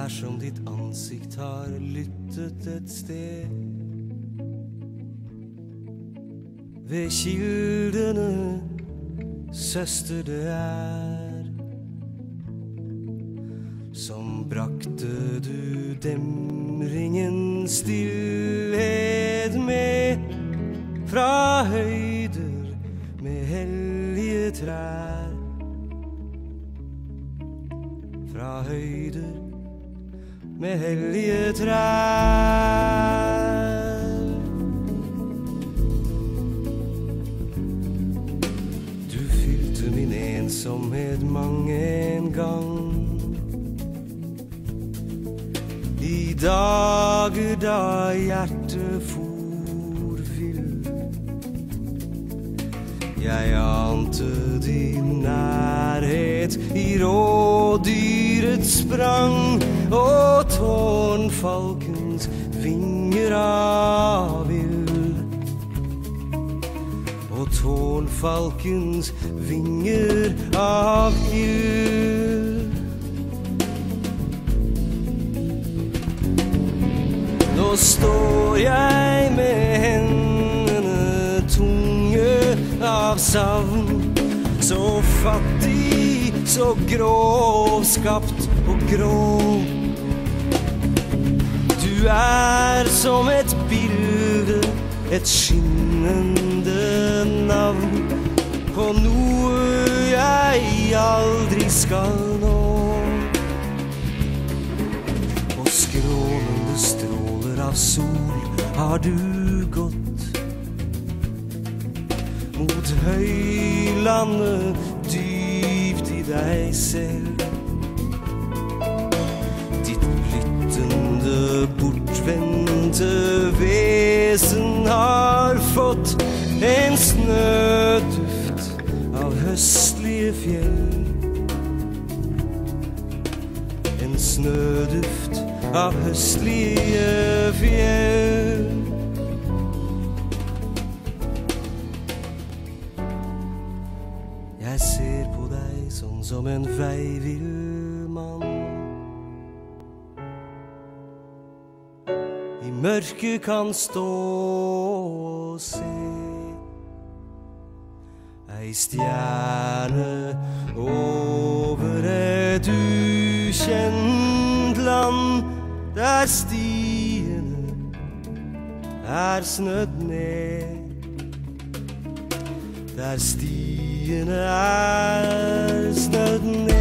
som ditt ansikt har lyttet et sted. Ved kildene, søster, det som brakte du demringens stillhet med, fra høyder med hellige trær, fra høyder med hellige trær. Du fylte min ensomhet mange en gang, i dager da hjertet for vill. Jeg ante din nærhet i rådyrets sprang, og tårnfalkens vinger av ild. Og tårnfalkens vinger av ild. Nå står jeg med hendene tunge av savn, så fattig, så grovskapt og grå. Du som et bilde, et skinnende navn på noe jeg aldri skal nå. Og skrålende stråler av sol har du gått mot høylandet, dypt i deg selv. Ditt flyttende, bortvendte vesen har fått en snøduft av høstlige fjell. En snøduft av høstlige fjell. Jeg ser på deg sånn som en veivill mann. I mørket kan stå og se ei stjerne over et ukjent land, der stiene snødd ned, der stiene snødd ned.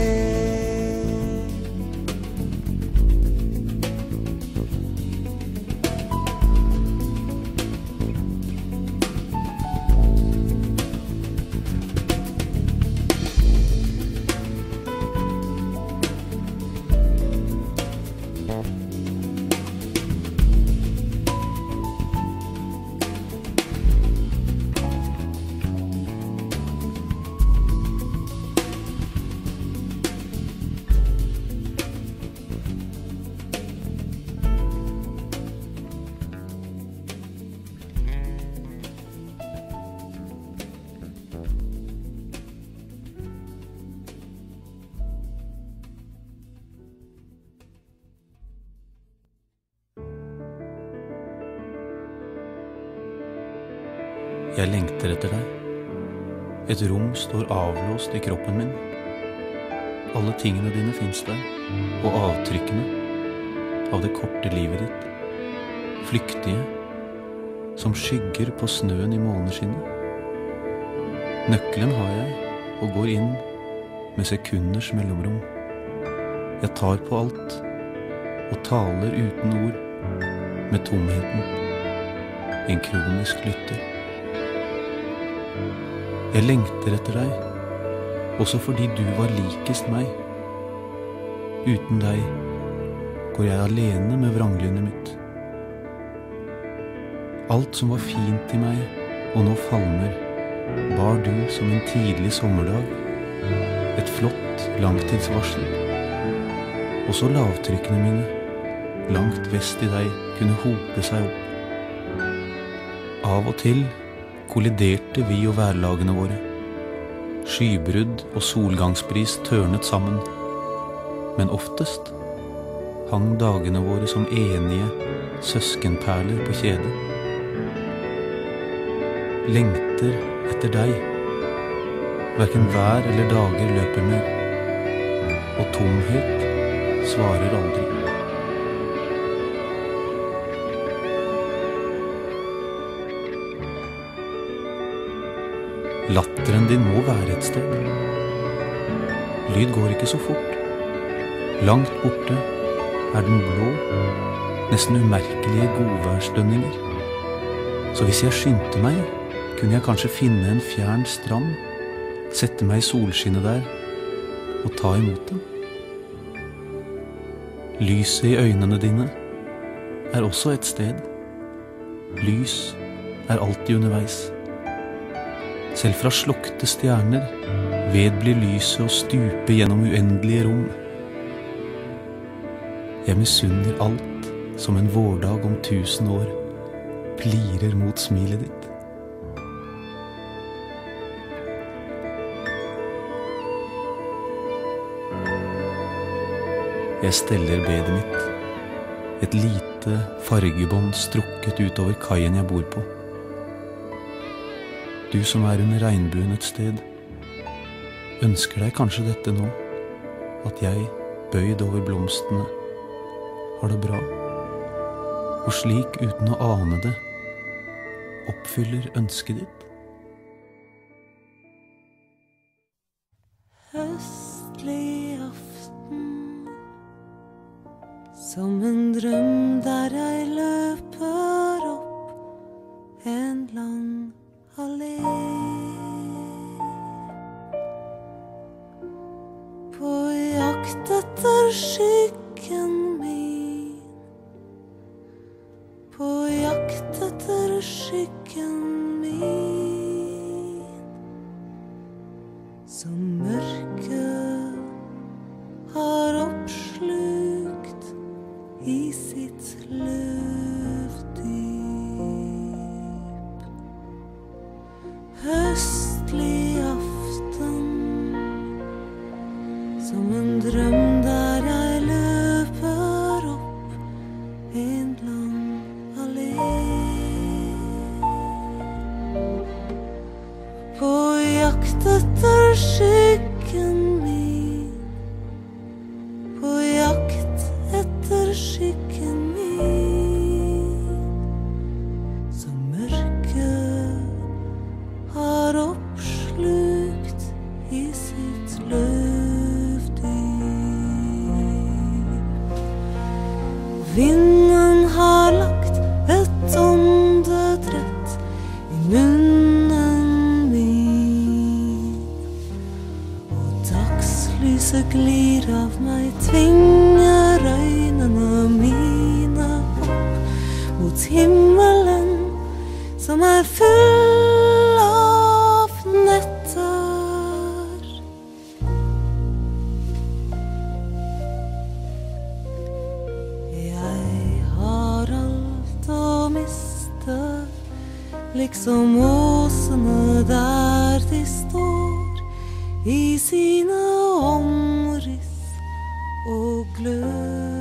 Jeg lengter etter deg. Et rom står avlåst i kroppen min. Alle tingene dine finnes der, og avtrykkene av det korte livet ditt. Flyktige, som skygger på snøen i måneskinnet. Nøkkelen har jeg, og går inn med sekunders mellomrom. Jeg tar på alt, og taler uten ord, med tomheten. En kronisk lytter. Jeg lengter etter deg, også fordi du var likest meg. Uten deg går jeg alene med vranglynet mitt. Alt som var fint i meg, og nå falmer, bar du som en tidlig sommerdag, et flott langtidsvarsel. Også lavtrykkene mine, langt vest i deg, kunne hope seg opp. Av og til kolliderte vi og værlagene våre. Skybrudd og solgangsbris tørnet sammen. Men oftest hang dagene våre som enige søskenperler på kjede. Lengter etter deg, hverken vær eller dager løper mer, og tomhet svarer aldri. Latteren din må være et sted. Lyd går ikke så fort. Langt borte er den blå, nesten umerkelige godværsdønninger. Så hvis jeg skyndte meg, kunne jeg kanskje finne en fjern strand, sette meg i solskinnet der og ta imot dem. Lyset i øynene dine er også et sted. Lys er alltid underveis. Selv fra slukte stjerner vedblir lyset og stuper gjennom uendelige rom. Jeg misunner alt som en vårdag om 1000 år plirer mot smilet ditt. Jeg steller bedet mitt, et lite fargebånd strukket utover kaien jeg bor på. Du som er under regnbuen et sted, ønsker deg kanskje dette nå, at jeg, bøyd over blomstene, har det bra, og slik uten å ane det, oppfyller ønsket ditt. Høstlig aften, som en drøm der jeg løper opp en lang allé. På jakt etter skyggen min, på jakt etter skyggen min, som mørket har oppslukt i sitt løvdyp. Høstlig aften, som en drøm der jeg løper opp en lang allé. På jakt etter skyggen min, på jakt etter skyggen min, som mørket har oppslukt i sitt løvdyp. Vinden har lagt et åndedrett i munnen min, og dagslyset glir av meg, tvinger øynene mine opp mot himmelen, som er full av netter. Jeg har alt å miste, liksom åsene der de står i sine omriss og glød.